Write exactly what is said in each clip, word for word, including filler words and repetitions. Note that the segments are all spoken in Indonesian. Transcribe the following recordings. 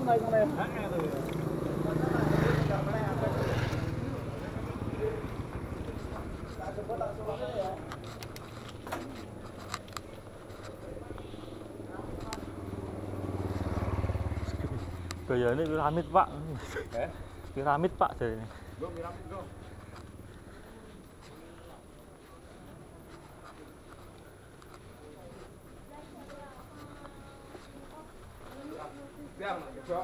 Gaya ini piramid Pak. Eh? Piramid Pak jadi ini. Bro, piramid bro. Biar, bro.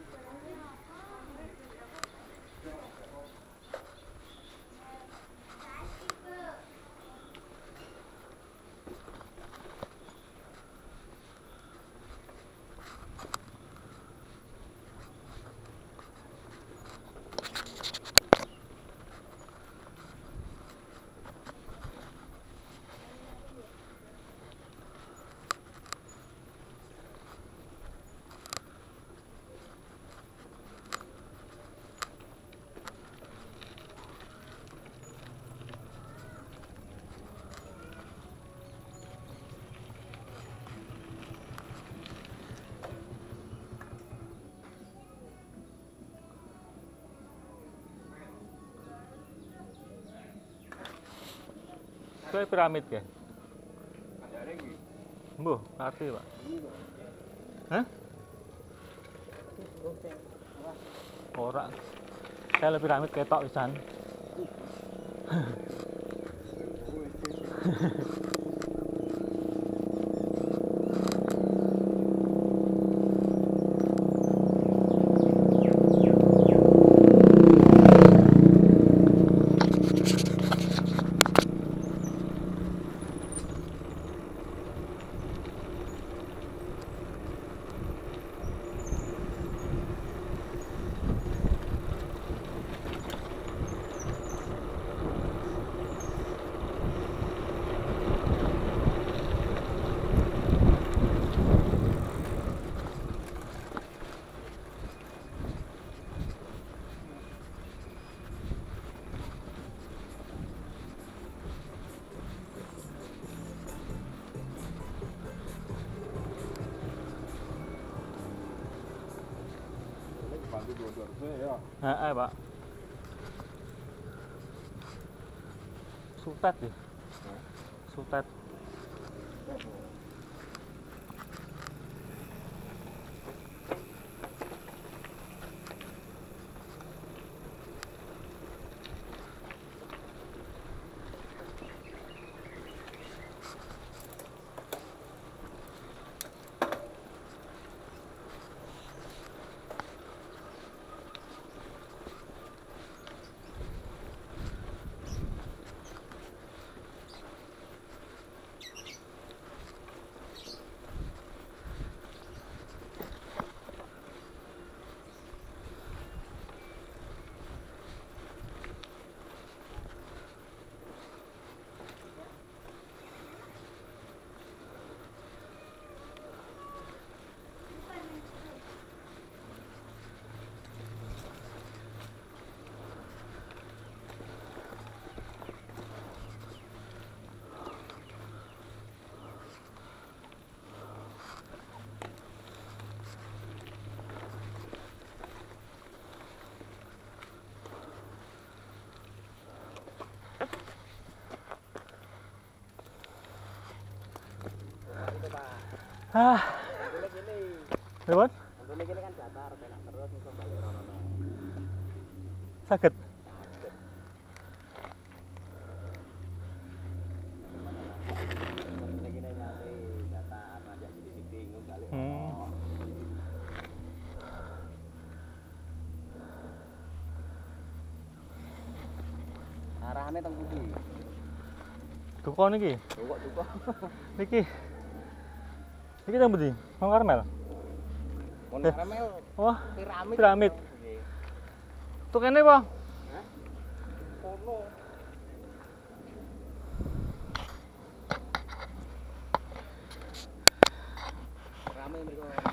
Itu piramid ya? Mbuh, ngerti Pak. Hah? Ora. Saya lebih piramid ketok pisan. Heeh, Pak. Sutet ya. Sutet. Ah. Lewat? Sakit. Hmm. Arahane teng pundi? Duko niki. Kok duko. Niki. Niki teng pundi? Wong Karmel. Wong Karmel. Wah, piramid. Piramid. Tuh kene, Bang. Hah? Kono. Rame mriko.